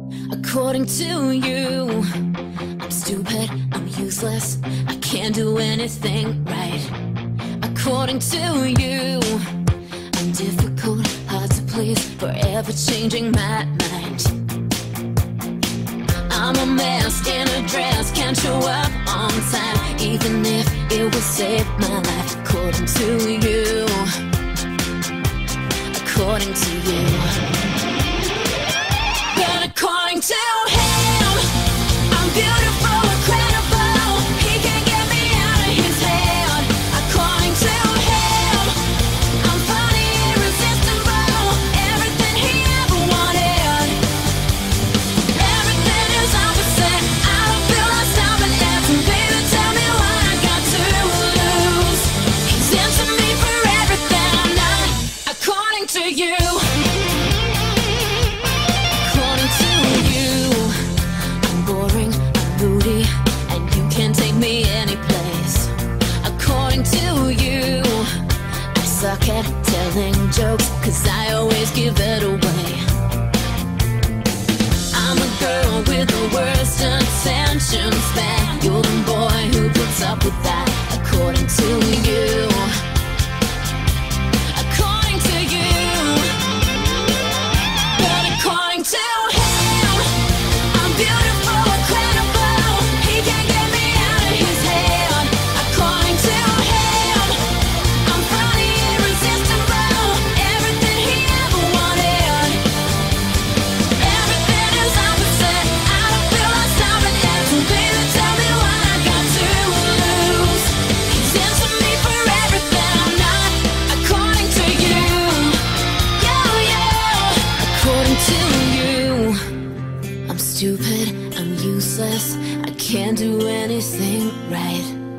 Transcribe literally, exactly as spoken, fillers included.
According to you, I'm stupid, I'm useless, I can't do anything right. According to you, I'm difficult, hard to please, forever changing my mind. I'm a mess in a dress, can't show up on time, even if it will save my life. According to you, according to you. But according to him, I'm beautiful, incredible, he can't get me out of his head. According to him, I'm funny, irresistible, everything he ever wanted. Everything is opposite, I don't feel like stopping it. So baby, tell me what I got to lose. He's into me for everything I'm not. According to you, according to you, I'm boring, I'm moody, and you can't take me anyplace. According to you, I suck at telling jokes, cause I always give it away. I'm a girl with the worst attention span. You're the boy who puts up with that. According to you, according to you. But according to him, I'm beautiful, incredible, he can't get me out of his head. According to him, I'm funny, irresistible, everything he ever wanted. Everything is opposite, I don't feel like stopping it. So baby, tell me what I got to lose. He's into me for everything I'm not. According to you, yeah, yeah. According to you, I'm stupid, I'm useless, I can't do anything right.